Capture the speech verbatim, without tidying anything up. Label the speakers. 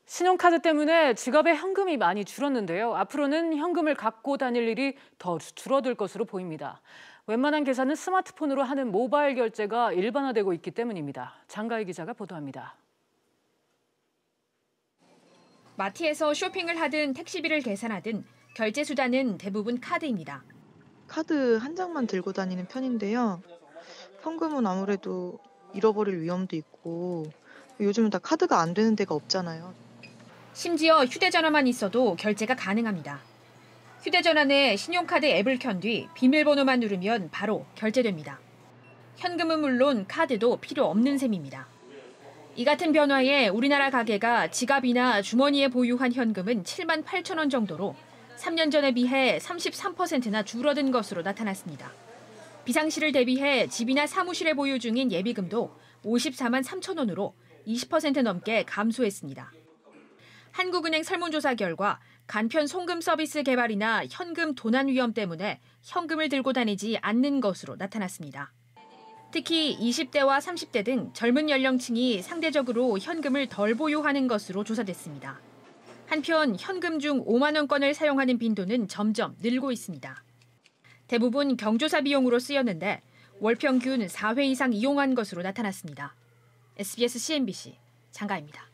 Speaker 1: 신용카드 때문에 지갑에 현금이 많이 줄었는데요. 앞으로는 현금을 갖고 다닐 일이 더 줄어들 것으로 보입니다. 웬만한 계산은 스마트폰으로 하는 모바일 결제가 일반화되고 있기 때문입니다. 장가희 기자가 보도합니다.
Speaker 2: 마트에서 쇼핑을 하든 택시비를 계산하든 결제 수단은 대부분 카드입니다.
Speaker 3: 카드 한 장만 들고 다니는 편인데요. 현금은 아무래도 잃어버릴 위험도 있고 요즘은 다 카드가 안 되는 데가 없잖아요.
Speaker 2: 심지어 휴대전화만 있어도 결제가 가능합니다. 휴대전화 내 신용카드 앱을 켠 뒤 비밀번호만 누르면 바로 결제됩니다. 현금은 물론 카드도 필요 없는 셈입니다. 이 같은 변화에 우리나라 가계가 지갑이나 주머니에 보유한 현금은 칠만 팔천 원 정도로 삼 년 전에 비해 삼십삼 퍼센트나 줄어든 것으로 나타났습니다. 비상시를 대비해 집이나 사무실에 보유 중인 예비금도 오십사만 삼천 원으로 이십 퍼센트 넘게 감소했습니다. 한국은행 설문조사 결과 간편 송금 서비스 개발이나 현금 도난 위험 때문에 현금을 들고 다니지 않는 것으로 나타났습니다. 특히 이십 대와 삼십 대 등 젊은 연령층이 상대적으로 현금을 덜 보유하는 것으로 조사됐습니다. 한편 현금 중 오만 원권을 사용하는 빈도는 점점 늘고 있습니다. 대부분 경조사 비용으로 쓰였는데 월 평균 사 회 이상 이용한 것으로 나타났습니다. 에스비에스 씨엔비씨 장가희입니다.